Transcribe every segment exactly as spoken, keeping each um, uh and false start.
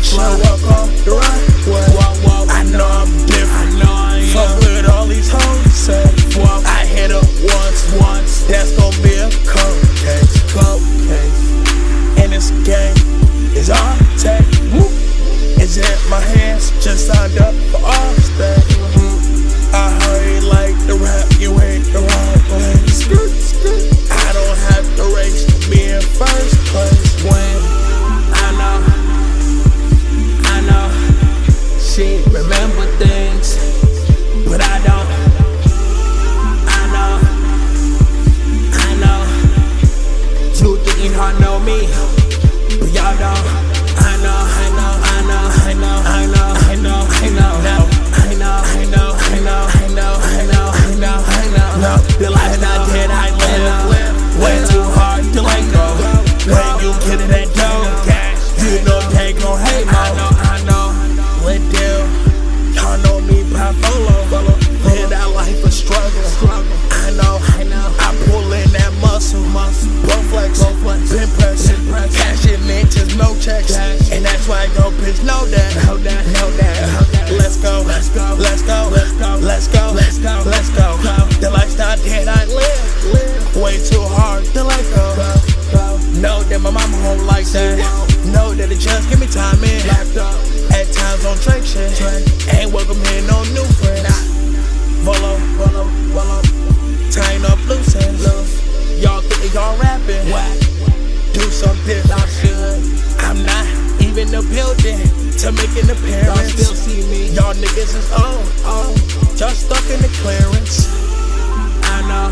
show up on the right way. I know I'm different. Fuck with all these hoes. Say, I hit up once, once. That's gon' be a cold case, cold case. And this game is all take. It's in my hands. Just signed up for all stay. I heard you like the rap, you ain't the wrong place. I don't have to race to be in first place. When I know, I know, she remember things, but I don't. I know, I know, you think y'all know me, but y'all don't. I know, I know, I know, I know, I know, I know, I know, I know, I know, I know, I know, I know, I know, I know. The life I did, I live, way too hard to let go. When you get in that dough, you know they gon' hate me. I know, I know, Ladell, y'all know me by follow. Live that life of struggle. I know, I know, I pull in that muscle, muscle, both flex, been pressing, cashing in just no checks, and that's why go bitch know that, know that, know that. Let's go, let's go, let's go, let's go, let's go, let's go, let's go. The lifestyle that I live, way too hard to let go. Know that my mama won't like that. Know that it just give me time in. At times on track shit, ain't welcome here no new friends. Follow, follow, follow. Tying up loose ends. Y'all think y'all rapping? Do something I should. I'm not even in the building to make an appearance. Y'all still see me. Y'all niggas is on, on. Just stuck in the clearance. I know,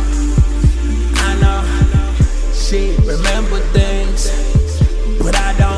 I know. She remember things, but I don't.